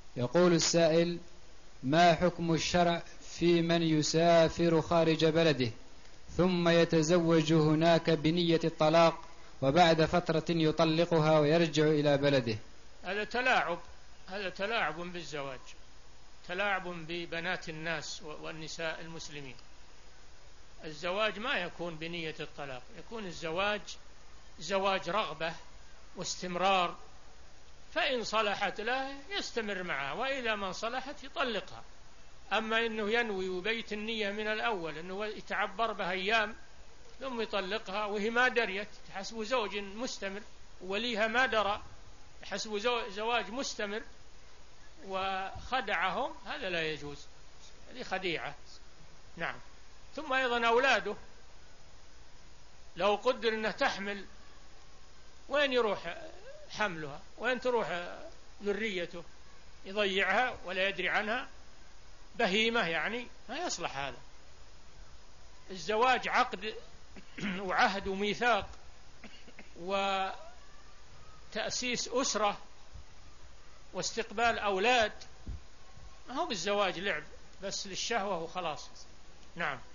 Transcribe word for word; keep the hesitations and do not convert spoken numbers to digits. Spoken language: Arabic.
يقول السائل: ما حكم الشرع في من يسافر خارج بلده ثم يتزوج هناك بنية الطلاق وبعد فترة يطلقها ويرجع إلى بلده؟ هذا تلاعب، هذا تلاعب بالزواج، تلاعب ببنات الناس والنساء المسلمين. الزواج ما يكون بنية الطلاق، يكون الزواج زواج رغبة واستمرار، فإن صلحت له يستمر معها، وإذا ما صلحت يطلقها. أما إنه ينوي وبيت النية من الأول أنه يتعبر بها أيام ثم يطلقها وهي ما دريت، تحسب زوج مستمر وليها ما درى، تحسب زواج مستمر وخدعهم، هذا لا يجوز، هذه خديعة. نعم. ثم أيضا أولاده، لو قدر أنه تحمل، وين يروح حملها؟ وين تروح ذريته؟ يضيعها ولا يدري عنها، بهيمة يعني، ما يصلح هذا. الزواج عقد وعهد وميثاق وتأسيس أسرة واستقبال أولاد، ما هو بالزواج لعب بس للشهوة وخلاص. نعم.